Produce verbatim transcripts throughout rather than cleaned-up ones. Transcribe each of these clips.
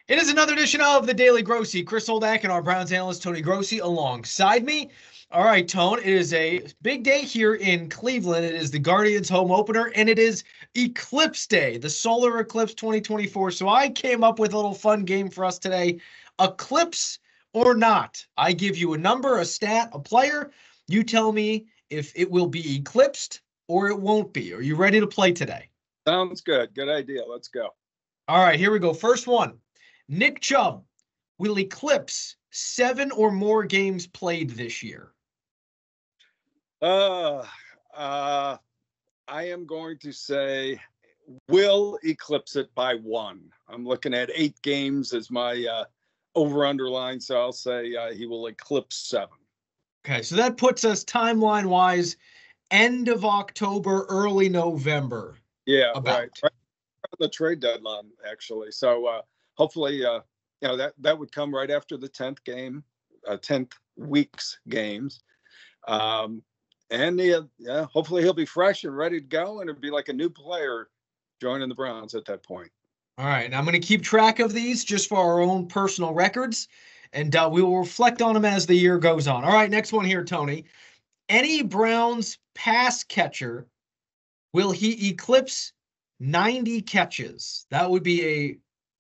It is another edition of the Daily Grossi. Chris Holdak and our Browns analyst Tony Grossi alongside me. All right, Tone, it is a big day here in Cleveland. It is the Guardians home opener, and it is Eclipse Day, the solar eclipse twenty twenty-four. So I came up with a little fun game for us today. Eclipse or not. I give you a number, a stat, a player. You tell me if it will be eclipsed or it won't be. Are you ready to play today? Sounds good. Good idea. Let's go. All right, here we go. First one. Nick Chubb will eclipse seven or more games played this year. Uh, uh, I am going to say will eclipse it by one. I'm looking at eight games as my uh, over-underline, so I'll say uh, he will eclipse seven. Okay, so that puts us timeline-wise end of October, early November. Yeah, about. right. right. The trade deadline, actually. So uh, hopefully, uh, you know, that, that would come right after the tenth game, uh, tenth week's games. Um, and uh, yeah, hopefully he'll be fresh and ready to go, and it'd be like a new player joining the Browns at that point. All right, and I'm going to keep track of these just for our own personal records, and uh, we will reflect on them as the year goes on. All right, next one here, Tony. Any Browns pass catcher, will he eclipse ninety catches? That would be a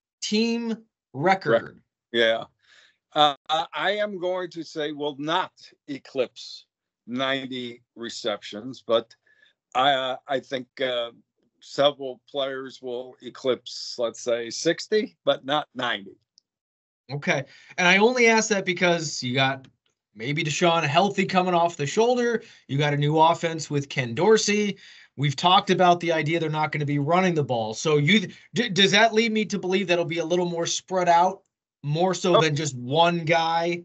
team record. record. Yeah. Uh, I am going to say will not eclipse ninety receptions, but I uh, I think uh, several players will eclipse, let's say, sixty, but not ninety. Okay. And I only ask that because you got maybe Deshaun healthy coming off the shoulder. You got a new offense with Ken Dorsey. We've talked about the idea they're not going to be running the ball. So you d- does that lead me to believe that it'll be a little more spread out, more so oh. than just one guy?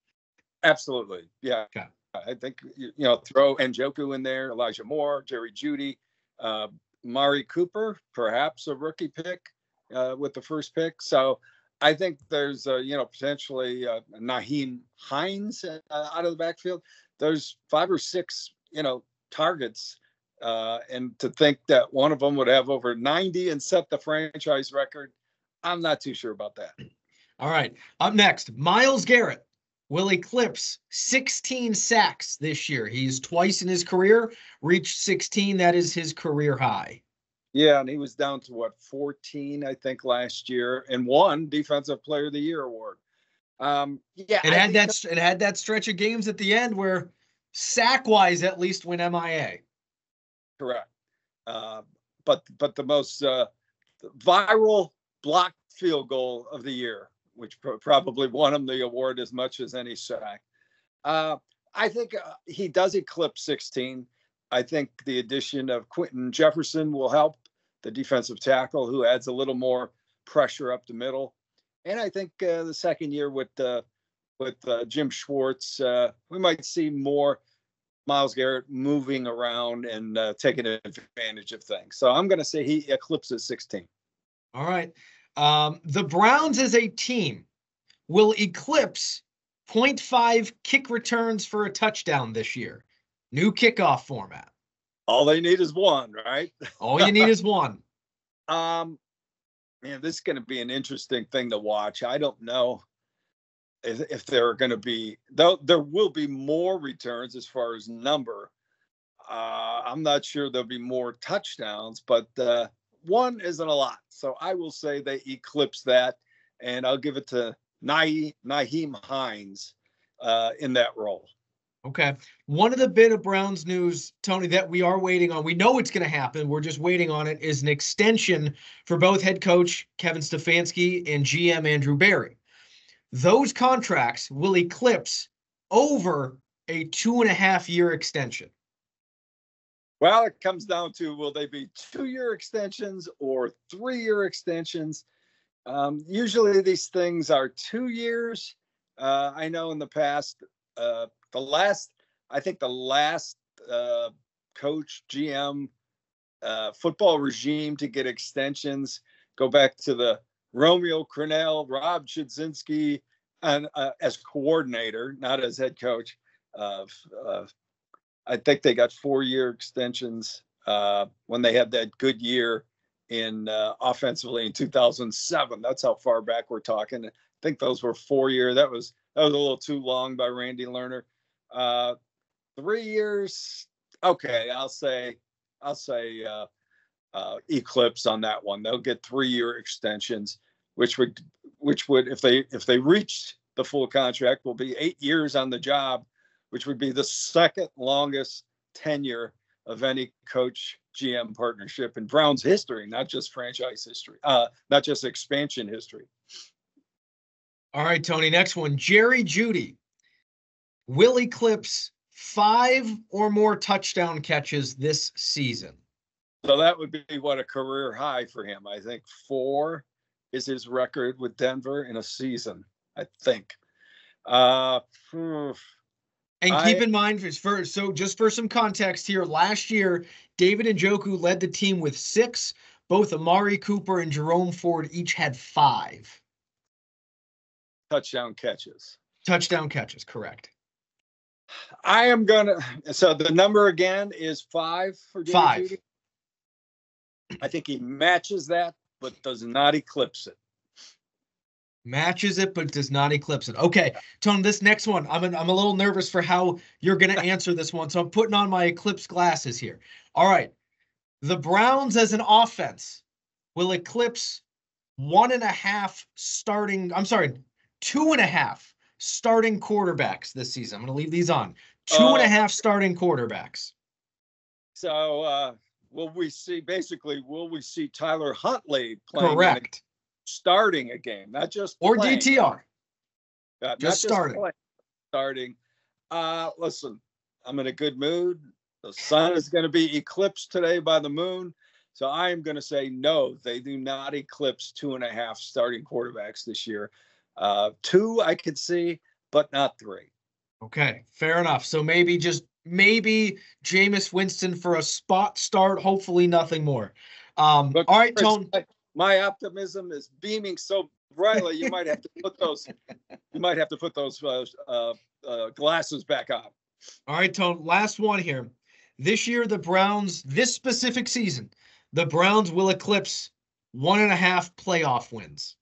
Absolutely. Yeah. Okay. I think, you know, throw Njoku in there, Elijah Moore, Jerry Jeudy, uh, Mari Cooper, perhaps a rookie pick uh, with the first pick. So I think there's, uh, you know, potentially uh, Naheem Hines uh, out of the backfield. There's five or six, you know, targets. Uh, and to think that one of them would have over ninety and set the franchise record, I'm not too sure about that. All right. Up next, Myles Garrett will eclipse sixteen sacks this year. He's twice in his career reached sixteen. That is his career high. Yeah, and he was down to, what, fourteen, I think, last year, and won Defensive Player of the Year award. Um, yeah, it had that, that it had that stretch of games at the end where sack-wise at least went M I A. Correct. Uh, but but the most uh, viral blocked field goal of the year, which pro- probably won him the award as much as any sack. Uh, I think uh, he does eclipse sixteen. I think the addition of Quentin Jefferson will help, the defensive tackle, who adds a little more pressure up the middle. And I think uh, the second year with uh, with uh, Jim Schwartz, uh, we might see more Myles Garrett moving around and uh, taking advantage of things. So I'm going to say he eclipses sixteen. All right. Um, the Browns as a team will eclipse point five kick returns for a touchdown this year. New kickoff format. All they need is one, right? All you need is one. Um, man, this is going to be an interesting thing to watch. I don't know if, if there are going to be, though there will be more returns as far as number. Uh, I'm not sure there'll be more touchdowns, but uh, one isn't a lot. So I will say they eclipse that, and I'll give it to Naheem, Naheem Hines uh, in that role. Okay. One of the bit of Browns news, Tony, that we are waiting on, we know it's going to happen, we're just waiting on it, is an extension for both head coach Kevin Stefanski and G M Andrew Berry. Those contracts will eclipse over a two and a half year extension. Well, it comes down to, will they be two-year extensions or three-year extensions? Um, usually these things are two years. Uh, I know in the past, uh, the last, I think the last uh, coach, G M, uh, football regime to get extensions go back to the Romeo Crennel, Rob Chudzinski, and uh, as coordinator, not as head coach. Uh, uh, I think they got four-year extensions uh, when they had that good year in uh, offensively in two thousand seven. That's how far back we're talking. I think those were four years. That was that was a little too long by Randy Lerner. Uh, three years. Okay, I'll say I'll say uh, uh, Eclipse on that one. They'll get three-year extensions, which would which would if they if they reached the full contract, will be eight years on the job, which would be the second longest tenure of any coach G M partnership in Browns history, not just franchise history, uh, not just expansion history. All right, Tony, next one. Jerry Jeudy will eclipse five or more touchdown catches this season. So that would be what a career high for him. I think four is his record with Denver in a season, I think. Uh, and keep I, in mind, for so just for some context here, last year, David Njoku led the team with six. Both Amari Cooper and Jerome Ford each had five. Touchdown catches. Touchdown catches, correct. I am going to, so the number again is five for Jerry Five. Jeudy. I think he matches that, but does not eclipse it. Matches it, but does not eclipse it. Okay, Tone, this next one, I'm, an, I'm a little nervous for how you're going to answer this one, so I'm putting on my eclipse glasses here. All right, the Browns as an offense will eclipse one and a half starting, I'm sorry, two and a half starting quarterbacks this season. I'm going to leave these on. Two uh, and a half starting quarterbacks. So, uh, will we see, basically, will we see Tyler Huntley playing? Correct. Starting a game, not just or playing. D T R. Uh, just starting. Just starting. Uh, listen, I'm in a good mood. The sun is going to be eclipsed today by the moon. So I am going to say no, they do not eclipse two and a half starting quarterbacks this year. Uh, two I could see, but not three. Okay, fair enough. So maybe just maybe Jameis Winston for a spot start. Hopefully nothing more. Um, but all right, Chris, Tone. My optimism is beaming so brightly. You might have to put those. You might have to put those uh, uh, uh, glasses back on. All right, Tone. Last one here. This year, the Browns. This specific season, the Browns will eclipse one and a half playoff wins.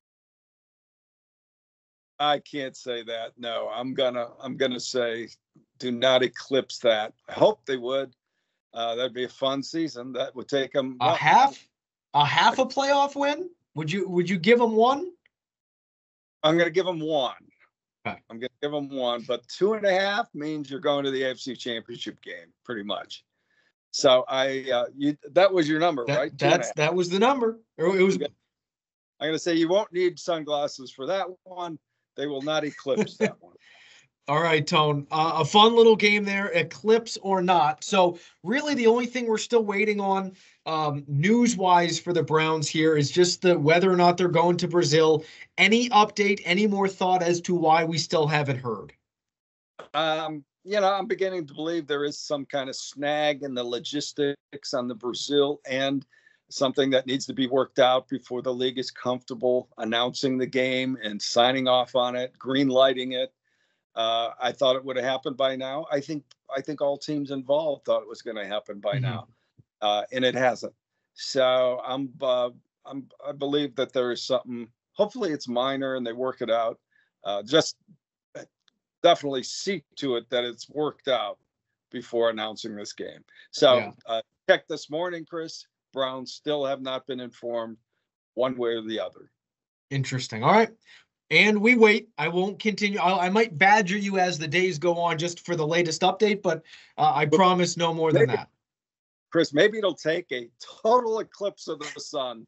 I can't say that. No, I'm gonna. I'm gonna say, do not eclipse that. I hope they would. Uh, that'd be a fun season. That would take them a half. A half a playoff win? Would you would you give them one? I'm going to give them one. Okay. I'm going to give them one, but two and a half means you're going to the A F C Championship game, pretty much. So I, uh, you that was your number, that, right? Two that's that was the number. It was. I'm going to say you won't need sunglasses for that one. They will not eclipse that one. All right, Tone. Uh, a fun little game there, eclipse or not. So really the only thing we're still waiting on um, news-wise for the Browns here is just the whether or not they're going to Brazil. Any update, any more thought as to why we still haven't heard? Um, you know, I'm beginning to believe there is some kind of snag in the logistics on the Brazil end, something that needs to be worked out before the league is comfortable announcing the game and signing off on it, green lighting it. Uh, I thought it would have happened by now. I think I think all teams involved thought it was going to happen by mm-hmm. now, uh, and it hasn't. So I'm uh, I'm I believe that there is something. Hopefully, it's minor and they work it out. Uh, just definitely see to it that it's worked out before announcing this game. So yeah. uh, check this morning, Chris. Browns still have not been informed one way or the other. Interesting. All right. And we wait. I won't continue. I'll, I might badger you as the days go on just for the latest update, but uh, I but promise no more maybe, than that. Chris, maybe it'll take a total eclipse of the sun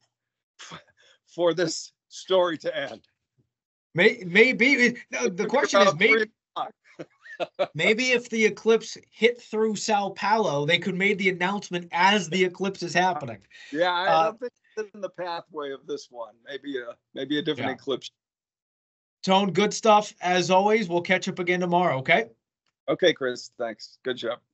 for this story to end. May, maybe. The question is, maybe, maybe if the eclipse hit through Sao Paulo, they could make the announcement as the eclipse is happening. Yeah, I uh, don't think it's in the pathway of this one. Maybe a, maybe a different yeah. eclipse. Tone, good stuff. As always, we'll catch up again tomorrow, okay? Okay, Chris. Thanks. Good job.